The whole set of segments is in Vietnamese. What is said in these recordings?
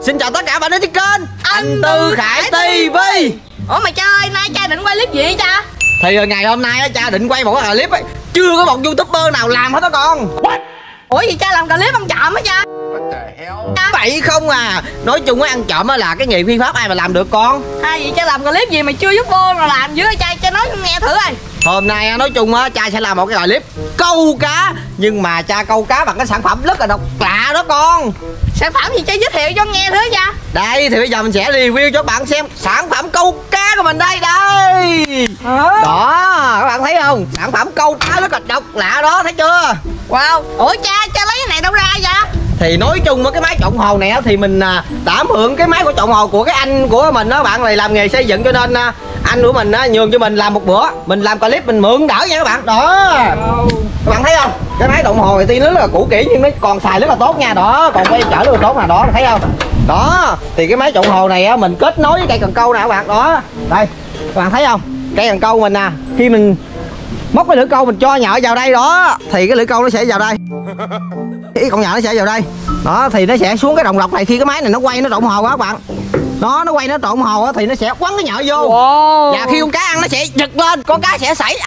Xin chào tất cả bạn đến trên kênh Anh Tư Khải TV. Ủa mà cha ơi, nay cha định quay clip gì vậy cha? Thì ngày hôm nay cha định quay một cái clip ấy. Chưa có một youtuber nào làm hết đó con. Ủa gì cha làm clip ăn trộm á cha? Vậy không à. Nói chung á, ăn trộm là cái nghề phi pháp ai mà làm được con. Vậy cha làm clip gì mà chưa youtuber mà làm dữ cha nói nghe thử coi. Hôm nay nói chung á, cha sẽ làm một cái clip câu cá. Nhưng mà cha câu cá bằng cái sản phẩm rất là độc lạ đó con. Sản phẩm gì cha giới thiệu cho nghe thử cha. Đây thì bây giờ mình sẽ review cho bạn xem sản phẩm câu cá của mình đây. Đó, các bạn thấy không? Sản phẩm câu cá rất là độc lạ đó, thấy chưa? Wow. Ủa cha lấy cái này đâu ra vậy? Thì nói chung cái máy trộn hồ này thì mình đã mượn cái máy của trộn hồ của cái anh của mình đó bạn, này làm nghề xây dựng, cho nên anh của mình nhường cho mình làm một bữa, mình làm clip mình mượn đỡ nha các bạn. Đó, các bạn thấy không? Cái máy trộn hồ thì tuy rất là cũ kỹ nhưng nó còn xài rất là tốt nha. Đó, còn quay trở rất là tốt nè, đó thấy không? Đó, thì cái máy trộn hồ này mình kết nối với cây cần câu nè các bạn. Đó, đây các bạn thấy không? Cây cần câu mình nè, khi mình móc cái lưỡi câu mình cho nhợ vào đây đó thì cái lưỡi câu nó sẽ vào đây, cái con nhợ nó sẽ vào đây. Đó thì nó sẽ xuống cái đồng lọc này. Khi cái máy này nó quay nó trộn hồ á các bạn, nó quay nó trộn hồ á thì nó sẽ quấn cái nhợ vô. Và khi con cá ăn nó sẽ giật lên, con cá sẽ sảy.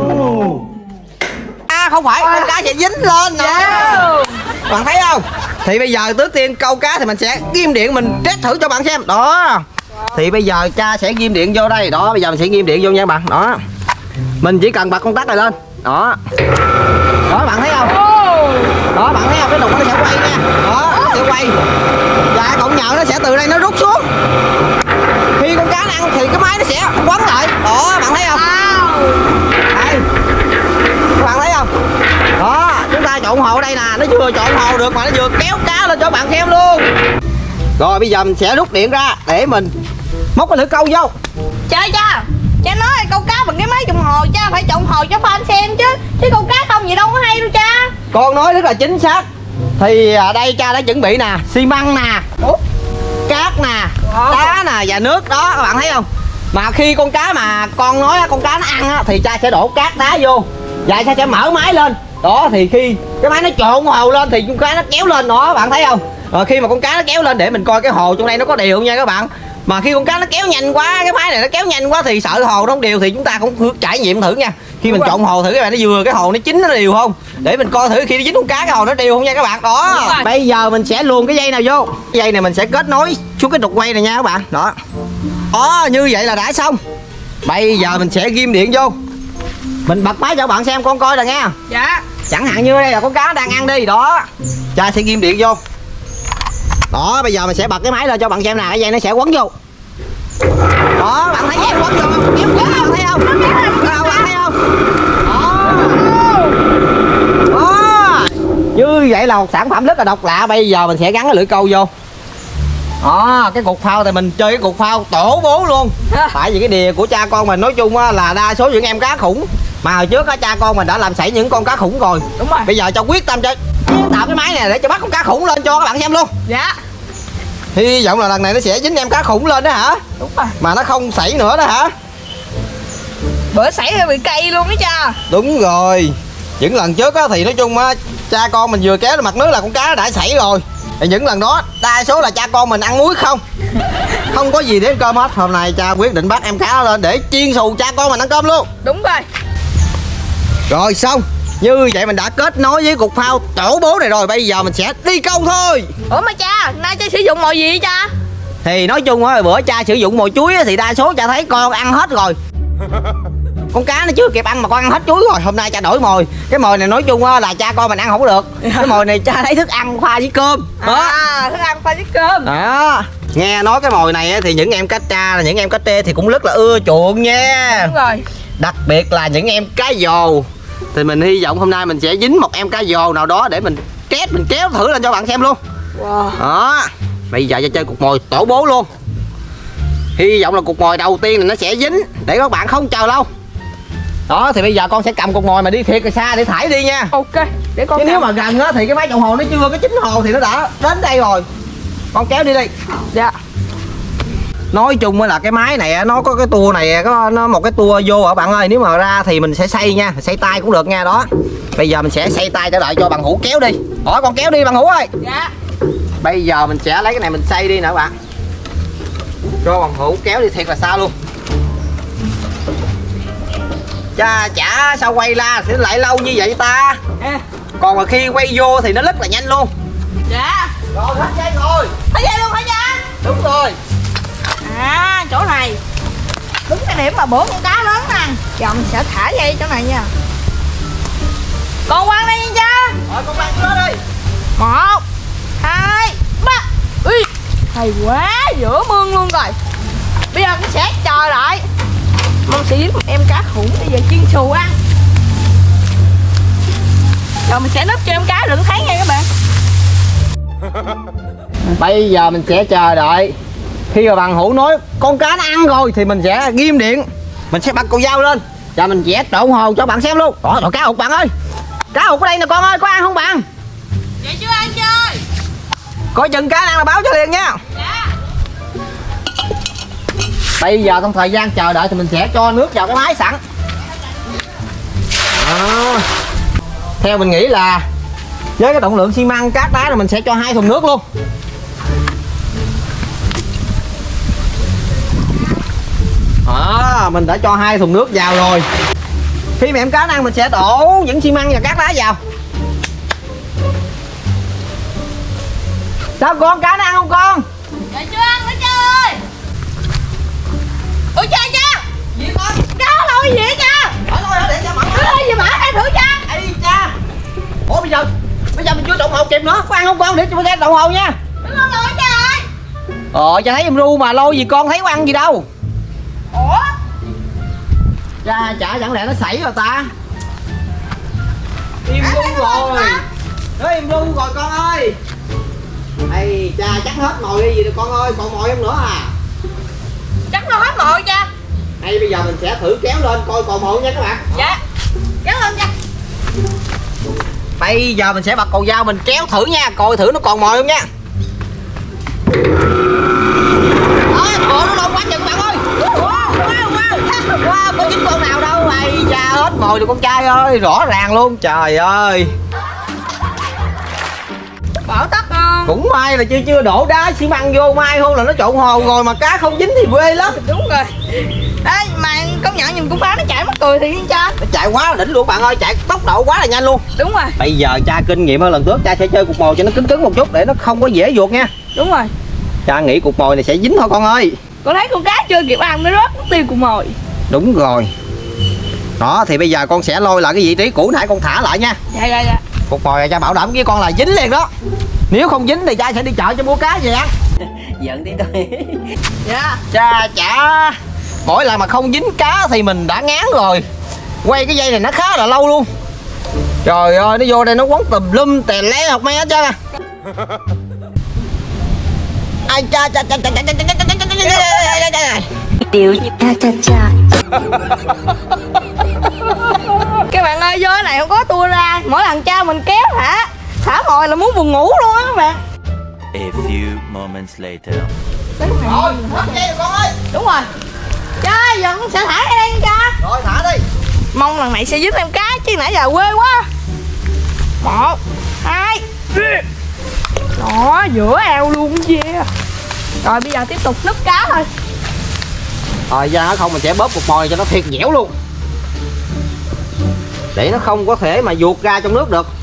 Không phải, con cá sẽ dính lên nè. Bạn thấy không? Thì bây giờ trước tiên câu cá thì mình sẽ ghim điện, mình test thử cho bạn xem. Đó, thì bây giờ cha sẽ ghim điện vô đây. Đó, bây giờ mình sẽ ghim điện vô nha các bạn. Đó, mình chỉ cần bật công tắc này lên. Đó, đó bạn thấy không? Đó, bạn thấy không? Cái đục nó sẽ quay nha. Đó, nó sẽ quay. Và cọng nhợ nó sẽ từ đây nó rút xuống. Khi con cá nó ăn thì cái máy nó sẽ quấn lại. Đó, bạn thấy không? Đây, các bạn thấy không? Đó, chúng ta trộn hồ ở đây nè. Nó vừa trộn hồ được mà nó vừa kéo cá lên cho bạn xem luôn. Rồi bây giờ mình sẽ rút điện ra để mình móc cái lưỡi câu vô. Cha nói câu cá bằng cái máy trộn hồ, cha phải trộn hồ cho fan xem chứ câu cá không vậy đâu có hay đâu cha. Con nói rất là chính xác. Thì ở đây cha đã chuẩn bị nè, xi măng nè, cát nè, đá nè và nước đó, các bạn thấy không? Mà khi con cá mà con nói con cá nó ăn á, thì cha sẽ đổ cát đá vô và cha sẽ mở máy lên. Đó thì khi cái máy nó trộn hồ lên thì con cá nó kéo lên. Đó, bạn thấy không? Rồi khi mà con cá nó kéo lên để mình coi cái hồ trong đây nó có đều nha các bạn. Mà khi con cá nó kéo nhanh quá, cái máy này nó kéo nhanh quá thì sợ hồ nó không đều, thì chúng ta cũng trải nghiệm thử nha. Khi mình trộn hồ thử các bạn, nó vừa cái hồ nó chín nó đều không, để mình coi thử khi nó dính con cá cái hồ nó đều không nha các bạn. Đó, bây giờ mình sẽ luồn cái dây nào vô. Cái dây này mình sẽ kết nối xuống cái trục quay này nha các bạn. Đó, đó, như vậy là đã xong. Bây giờ mình sẽ ghim điện vô, mình bật máy cho các bạn xem con coi nè nghe. Dạ. Chẳng hạn như đây là con cá đang ăn đi. Đó, cha sẽ ghim điện vô. Đó, bây giờ mình sẽ bật cái máy lên cho bạn xem nè, cái dây nó sẽ quấn vô. Đó, bạn thấy dây quấn vô không? Kéo kéo, bạn thấy không? Bạn thấy không? Đó. Đó. Như vậy là một sản phẩm rất là độc lạ. Bây giờ mình sẽ gắn cái lưỡi câu vô. Đó, cái cục phao thì mình chơi cái cục phao tổ bố luôn. Tại vì cái đìa của cha con mình nói chung là đa số những em cá khủng. Mà hồi trước cha con mình đã làm sảy những con cá khủng rồi. Đúng rồi. Bây giờ cho quyết tâm chơi tạo cái máy này để cho bắt con cá khủng lên cho các bạn xem luôn. Dạ. Hy vọng là lần này nó sẽ dính em cá khủng lên đó hả? Đúng rồi. Mà nó không sảy nữa đó hả? Bữa sảy bị cây luôn đó cha. Đúng rồi. Những lần trước thì nói chung cha con mình vừa kéo lên mặt nước là con cá nó đã sảy rồi. Thì những lần đó đa số là cha con mình ăn muối không, không có gì để ăn cơm hết. Hôm nay cha quyết định bắt em cá lên để chiên xù cha con mình ăn cơm luôn. Đúng rồi. Rồi xong. Như vậy mình đã kết nối với cục phao tổ bố này rồi. Bây giờ mình sẽ đi câu thôi. Ủa mà cha, nay cha sử dụng mồi gì vậy cha? Thì nói chung bữa cha sử dụng mồi chuối thì đa số cha thấy con ăn hết rồi. Con cá nó chưa kịp ăn mà con ăn hết chuối rồi. Hôm nay cha đổi mồi. Cái mồi này nói chung là cha con mình ăn không được. Cái mồi này cha lấy thức ăn pha với cơm. Đó. Thức ăn pha với cơm. Đó. Nghe nói cái mồi này thì những em cá tra, những em cá trê thì cũng rất là ưa chuộng nha. Đúng rồi. Đặc biệt là những em cá dồ. Thì mình hy vọng hôm nay mình sẽ dính một em cá dồ nào đó để mình test, mình kéo thử lên cho bạn xem luôn. Wow. Đó. Bây giờ cho chơi cục mồi tổ bố luôn. Hy vọng là cục mồi đầu tiên này nó sẽ dính để các bạn không chờ lâu. Đó thì bây giờ con sẽ cầm cục mồi mà đi thiệt xa để thải đi nha. Ok, để con. Chứ nếu mà gần á thì cái máy trộn hồ nó chưa có chín hồ thì nó đã đến đây rồi. Con kéo đi đi. Dạ. Nói chung là cái máy này nó có cái tua này, có nó một cái tua vô ở bạn ơi. Nếu mà ra thì mình sẽ xay nha, xay tay cũng được nha. Đó, bây giờ mình sẽ xay tay trở lại cho bằng hữu kéo đi. Hỏi con kéo đi bằng hữu ơi. Dạ. Bây giờ mình sẽ lấy cái này mình xay đi nè các bạn. Cho bằng hữu kéo đi thiệt là xa luôn. Cha chả sao quay la sẽ lại lâu như vậy ta. Còn mà khi quay vô thì nó rất là nhanh luôn. Dạ. Rồi hết dây rồi. Hết dây luôn hả cha? Đúng rồi. À chỗ này đúng cái điểm mà bữa con cá lớn nè. Giờ mình sẽ thả dây chỗ này nha. Con quăng đây nha cha. Rồi con quăng vô đi. 1 2 3. Ui hay quá, giữa mương luôn rồi. Bây giờ cũng sẽ chờ lại. Mong sẽ dính một em cá khủng bây giờ chiên xù ăn. Rồi mình sẽ nấp cho em cá đừng thấy nha các bạn. Bây giờ mình sẽ chờ đợi. Khi mà bằng hữu nói con cá nó ăn rồi thì mình sẽ ghim điện. Mình sẽ bật cầu dao lên và mình vẽ trộn hồ cho bạn xem luôn. Rồi cá hụt bạn ơi. Cá hụt ở đây nè con ơi, có ăn không bạn? Dạ chưa ăn chơi. Coi chừng cá ăn là báo cho liền nha. Dạ. Bây giờ trong thời gian chờ đợi thì mình sẽ cho nước vào cái máy sẵn. Đó. Theo mình nghĩ là với cái trọng lượng xi măng cát đá là mình sẽ cho 2 thùng nước luôn. Mình đã cho 2 thùng nước vào rồi. Khi mà em cá ăn mình sẽ đổ những xi măng và cát đá vào. Sao con cá nó ăn không con? Dạ chưa ăn nữa cha ơi. Ủa cha cha. Gì con? Cá lôi gì vậy cha? Mở thôi để cho mở. Gì mà em thử cha. Ê cha. Ủa bây giờ mình chưa trộn hồ kịp nữa. Có ăn không con? Để cho mình ra trộn hồ nha. Đừng có lôi cha ơi. Cha thấy em ru mà lôi gì con thấy có ăn gì đâu. Ủa? Cha chả chẳng lẽ nó sảy rồi ta. Im ru rồi. Nó im ru rồi con ơi. Ây cha chắc hết mồi đi gì được con ơi, còn mồi không nữa à? Chắc nó hết mồi cha. Hay bây giờ mình sẽ thử kéo lên coi còn mồi nha các bạn. Dạ. Kéo lên cha. Bây giờ mình sẽ bật cầu dao mình kéo thử nha, coi thử nó còn mồi không nha. Đó, nó quá chừng bạn ơi. Wow, có dính con nào đâu. Ây cha hết mồi rồi con trai ơi, rõ ràng luôn. Trời ơi. Bỏ tắt không? Cũng may là chưa đổ đá xi măng vô, mai hơn là nó trộn hồ rồi mà cá không dính thì quê lắm. Đúng rồi. Ê mà công nhận nhìn con cá nó chạy mắc cười thì cha. Nó chạy quá là đỉnh luôn bạn ơi, chạy tốc độ quá là nhanh luôn. Đúng rồi. Bây giờ cha kinh nghiệm hơn lần trước, cha sẽ chơi cục mồi cho nó cứng cứng một chút để nó không có dễ vuột nha. Đúng rồi. Cha nghĩ cục mồi này sẽ dính thôi con ơi. Con thấy con cá chưa kịp ăn nó rớt mất tiêu cục mồi. Đúng rồi. Đó thì bây giờ con sẽ lôi lại cái vị trí cũ nãy con thả lại nha. Dạ. Cục mồi này cha bảo đảm với con là dính liền đó. Nếu không dính thì cha sẽ đi chợ cho mua cá về ăn. Giận tí thôi. Dạ. Cha chả mỗi lần mà không dính cá thì mình đã ngán rồi. Quay cái dây này nó khá là lâu luôn. Trời ơi, nó vô đây nó quấn tùm lum tè lé học mấy hết trơn à. Ai cha. Điều cha. Các bạn ơi, vô cái này không có tua ra. Mỗi lần cha mình kéo thả mồi là muốn buồn ngủ luôn á các bạn. A few moments later. Rồi, hết dây rồi con ơi. Đúng rồi. Cha, giờ con sẽ thả cái đây nha cha. Rồi thả đi. Mong lần này sẽ dính em cá chứ nãy giờ quê quá. 1 2. Đó, giữa eo luôn chứ. Rồi bây giờ tiếp tục núp cá thôi. Rồi ra không mình sẽ bóp cục mồi cho nó thiệt dẻo luôn. Để nó không có thể mà vuột ra trong nước được.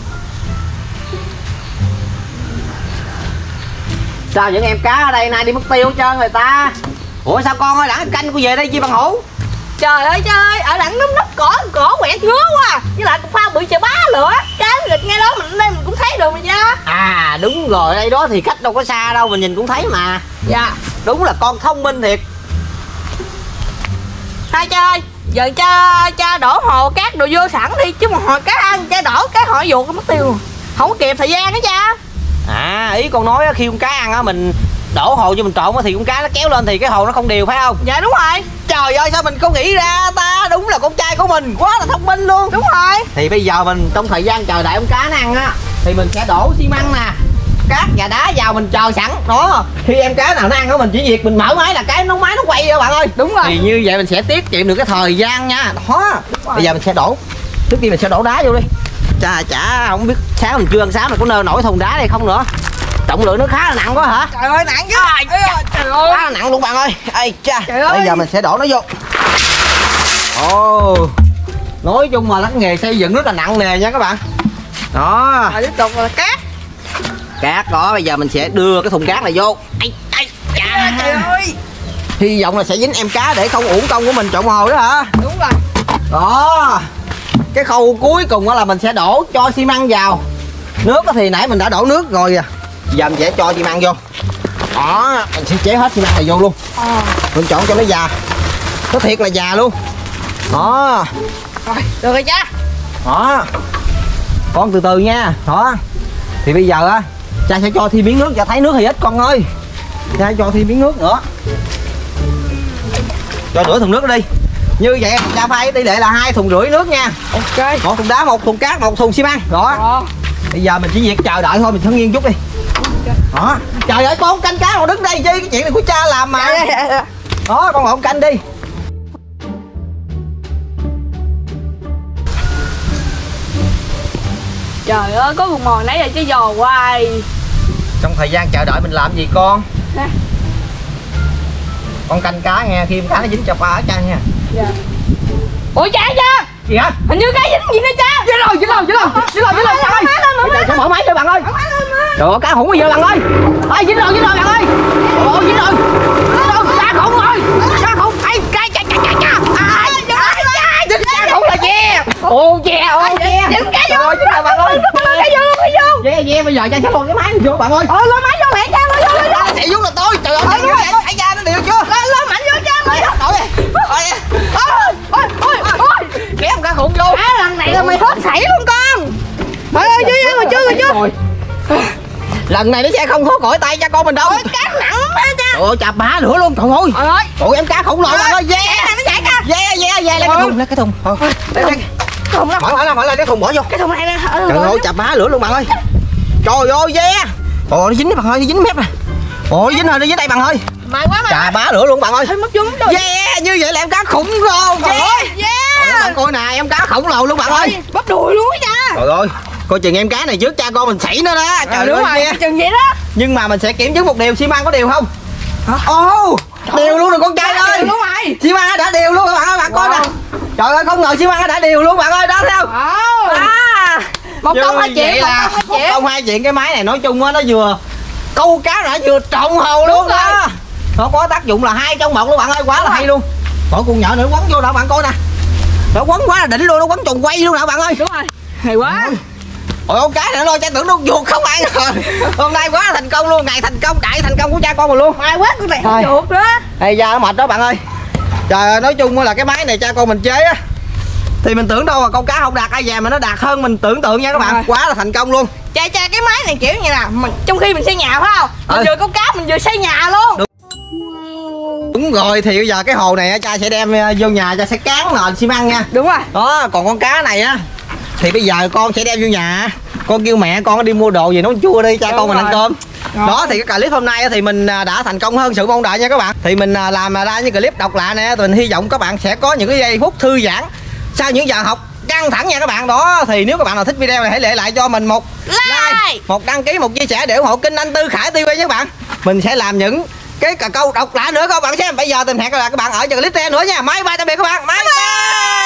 Sao những em cá ở đây nay đi mất tiêu hết trơn người ta. Ủa sao con ơi, đẳng canh cô về đây chi bằng hữu. Trời ơi cha ơi, ở đằng núp cỏ quẹt ngứa quá. Với lại cục phao bự chà bá lửa. Cá nghịch ngay đó mình đây mình cũng thấy được mà cha. À đúng rồi, đây đó thì khách đâu có xa đâu, mình nhìn cũng thấy mà. Dạ. Đúng là con thông minh thiệt. Thôi cha ơi, giờ cha đổ hồ cát đồ vô sẵn đi. Chứ một hồi cá ăn cha đổ cái họ vuột mất tiêu rồi. Không có kịp thời gian đó cha. À ý con nói khi con cá ăn á mình đổ hồ cho mình trộn thì con cá nó kéo lên thì cái hồ nó không đều phải không? Dạ đúng rồi. Trời ơi sao mình không nghĩ ra ta, đúng là con trai của mình quá là thông minh luôn. Đúng rồi. Thì bây giờ mình trong thời gian chờ đợi con cá nó ăn á thì mình sẽ đổ xi măng nè, cát và đá vào mình chờ sẵn đó. Khi em cá nào nó ăn đó mình chỉ việc mình mở máy là cái máy nó quay rồi bạn ơi. Đúng rồi. Thì như vậy mình sẽ tiết kiệm được cái thời gian nha. Đó. Bây giờ mình sẽ đổ, trước tiên mình sẽ đổ đá vô đi. Chà chả không biết sáng mình chưa ăn sáng mà có nơi nổi thùng đá đây không nữa. trọng lượng nó khá là nặng quá hả? Trời ơi nặng chứ. Trời ơi. Khá là nặng luôn bạn ơi. Ây cha. Trời ơi. Bây giờ mình sẽ đổ nó vô. Ồ. Nói chung mà lắm nghề xây dựng rất là nặng nề nha các bạn. Đó. Rồi tiếp tục là cát. Cát đó, bây giờ mình sẽ đưa cái thùng cát này vô. Ây cha. Trời ơi. Hy vọng là sẽ dính em cá để không uổng công của mình trộn hồ đó hả? Đúng rồi. Đó. Cái khâu cuối cùng là mình sẽ đổ cho xi măng vào. Nước thì nãy mình đã đổ nước rồi. Giờ mình sẽ cho xi măng vô. Đó, mình sẽ chế hết xi măng này vô luôn. Mình chọn cho nó già. Nó thiệt là già luôn. Đó. Rồi, được rồi cha. Đó. Con từ từ nha. Đó. Thì bây giờ á, cha sẽ cho thêm miếng nước. Cha thấy nước thì ít con ơi. Cha cho thêm miếng nước nữa. Cho nửa thùng nước đi. Như vậy cha pha tỷ lệ là 2,5 thùng nước nha. Ok. 1 thùng đá, 1 thùng cát, 1 thùng xi măng. Đó. Bây giờ mình chỉ việc chờ đợi thôi, mình sẽ nghiêng chút đi. Đó. Trời ơi con canh cá còn đứng đây chứ, cái chuyện này của cha làm mà. Đó, con ngồi canh đi. Trời ơi, có con mồi nãy giờ chứ dò hoài. Trong thời gian chờ đợi mình làm gì con? Nè. Con canh cá nghe, khi cá nó dính cho pha ở cha nha. Dạ. Ủa cha cha. Gì hả? Hình như cá dính gì nữa cha. Dính rồi cha ơi. Trời sẽ mở máy cho bạn ơi. Trời ơi cá hủng bây giờ bạn ơi. Ơi dính rồi bạn ơi. Ồ dính rồi. Cá khủng rồi. Cá khủng. Ai cá cha. Dính cá khủng là ve. Ồ ve Dính cá vô. Rồi dính rồi bạn ơi. Cá vô. Ve bây giờ cha sẽ lôi cái máy vô bạn ơi. Lôi máy vô mẹ cha, lôi vô. Sẽ giúp là tôi. Trời ơi chạy ra nó điều chưa? Lôi mạnh vô cha. Ôi. Kéo cá khủng vô. Lần này là mày hết sảy luôn con. Trời ơi chưa. Lần này nó sẽ không thoát khỏi tay cha con mình đâu. Cá nặng quá cha. Trời ơi chà bá nữa luôn trời ơi. Trời ơi. Tụi em cá khổng lồ bạn ơi. Nó chạy ca. Lấy cái thùng. Mở lên cái thùng bỏ vô. Cái thùng này nè. Trời ơi chà bá lửa luôn bạn ơi. Trời ơi Ồ nó dính đấy bạn ơi, nó dính mép nè. Ồ nó dính rồi, nó dính đây bạn ơi. May quá mà. Chà bá lửa luôn bạn ơi. Thôi mất vô rồi. Như vậy là em cá khủng luôn. Bạn coi nè, em cá khổng lồ luôn bạn ơi. Bắp đùi luôn á cha. Trời ơi, coi chừng em cá này trước cha con mình sảy nữa đó. Trời đúng ơi. rồi, chừng vậy đó. Nhưng mà mình sẽ kiểm chứng một điều, xi măng có đều không? Ồ, đều luôn rồi con trai ơi. Đúng rồi. Xi măng đã đều luôn các bạn ơi, bạn coi nè. Trời ơi không ngờ xi măng đã đều luôn bạn ơi, đó thấy không? Một công hai chuyện, một công hai chuyện. Cái máy này nói chung á, nó vừa câu cá đã vừa trộn hồ luôn đó. Nó có tác dụng là 2 trong 1 luôn bạn ơi, quá là hay luôn. Mỗi con nhỏ nữa quấn vô đó bạn coi nè. Nó quấn quá là đỉnh luôn, nó quấn tròn quay luôn nè bạn ơi. Đúng rồi, hay quá. Ôi con cái này lo cha tưởng nó vuột không ăn rồi. Hôm nay quá là thành công luôn, ngày thành công, đại thành công của cha con mình luôn. May quá con này không vuột nữa. Ây da nó mệt đó bạn ơi. Trời ơi nói chung là cái máy này cha con mình chế á, thì mình tưởng đâu là con cá không đạt ai về mà nó đạt hơn mình tưởng tượng nha các bạn. Quá là thành công luôn. Cha cái máy này kiểu như là mình trong khi mình xây nhà phải không? Mình vừa câu cá mình vừa xây nhà luôn. Đúng rồi, thì bây giờ cái hồ này cha sẽ đem vô nhà, cha sẽ cán nền xi măng nha. Đúng rồi. Đó, còn con cá này á thì bây giờ con sẽ đem vô nhà. Con kêu mẹ con đi mua đồ gì nấu chua đi, cha con mình ăn cơm. Đó thì cái clip hôm nay thì mình đã thành công hơn sự mong đợi nha các bạn. Thì mình làm ra những clip độc lạ nè, mình hy vọng các bạn sẽ có những cái giây phút thư giãn sau những giờ học căng thẳng nha các bạn. Đó thì nếu các bạn nào thích video này hãy để lại cho mình một like, một đăng ký, một chia sẻ để ủng hộ kênh Anh Tư Khải TV nhé các bạn. Mình sẽ làm những cái câu độc lạ nữa các bạn xem. Bây giờ tìm hẹn các bạn ở clip tiếp nữa nha. Bye bye tạm biệt các bạn. Bye bye.